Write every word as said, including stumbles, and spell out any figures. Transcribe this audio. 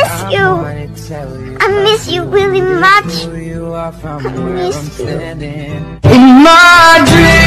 miss you. I miss you really much. I miss you. In my dreams.